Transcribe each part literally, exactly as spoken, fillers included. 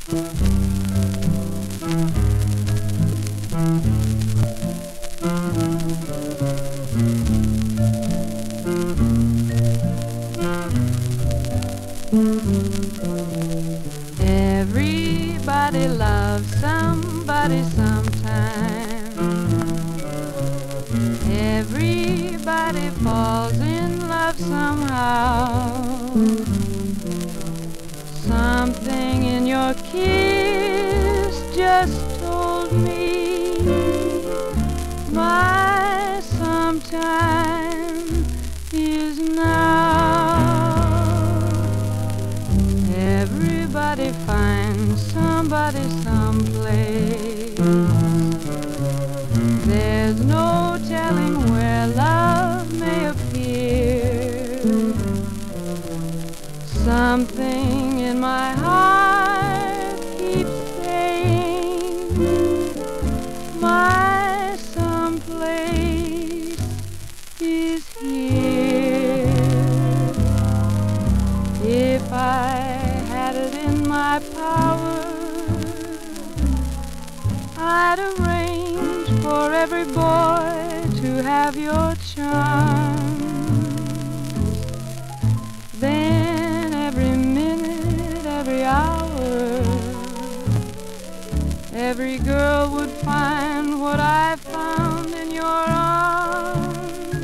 Everybody loves somebody sometime. Everybody falls in love somehow. Something in your kiss just told me my sometime is now. Everybody finds somebody someplace. There's no telling where love may appear. Something in my heart keeps saying my someplace is here. If I had it in my power, I'd arrange for every boy to have your charms. Then every minute, every hour, every girl would find what I found in your arms.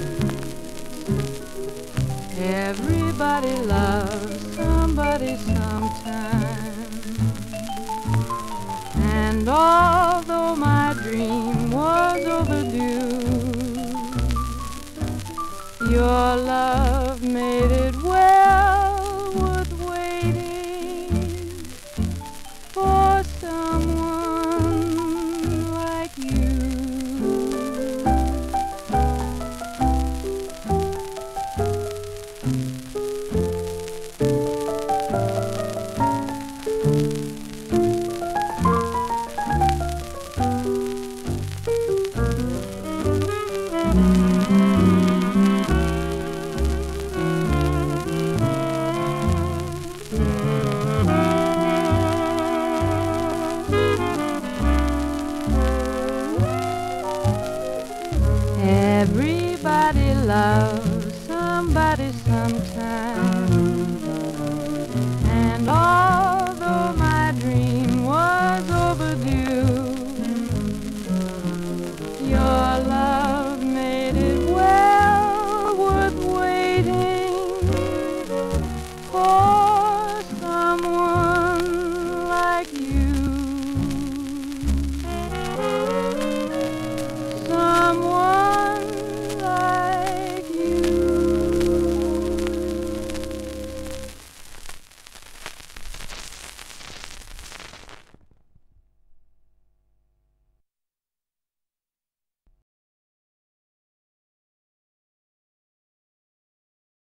Everybody loves somebody sometime. And although my dream was overdue, your love